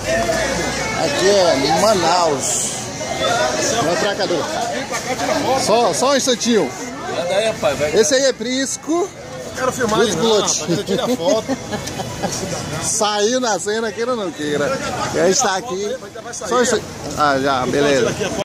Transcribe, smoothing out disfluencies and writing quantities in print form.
Aqui é Manaus. Vai pra cá, Dudu. Só um instantinho. Esse aí é Prisco. Quero filmar ele não, rapaz, eu tiro a foto. Saiu na cena, queira ou não queira. A gente tá aqui. Só isso. Ah, já, beleza.